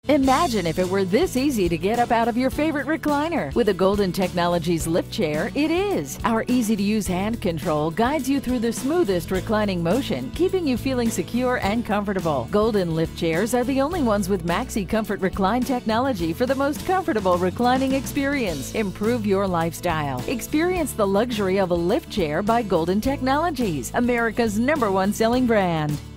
Imagine if it were this easy to get up out of your favorite recliner. With a Golden Technologies lift chair, it is. Our easy-to-use hand control guides you through the smoothest reclining motion, keeping you feeling secure and comfortable. Golden lift chairs are the only ones with MaxiComfort recline technology for the most comfortable reclining experience. Improve your lifestyle. Experience the luxury of a lift chair by Golden Technologies, America's #1 selling brand.